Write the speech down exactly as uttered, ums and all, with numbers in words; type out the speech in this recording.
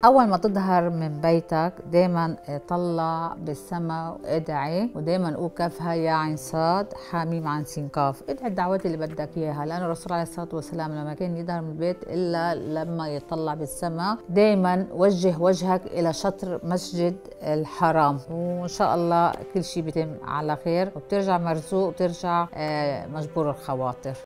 أول ما تظهر من بيتك دايما طلع بالسما وادعي، ودايما قول كاف هاء يا عين صاد حاميم عن سين قاف. ادعي الدعوات اللي بدك إياها، لأنه الرسول عليه الصلاة والسلام لما كان يظهر من البيت إلا لما يطلع بالسما. دايما وجه وجهك إلى شطر مسجد الحرام، وإن شاء الله كل شيء بيتم على خير، وبترجع مرزوق وبترجع مجبور الخواطر.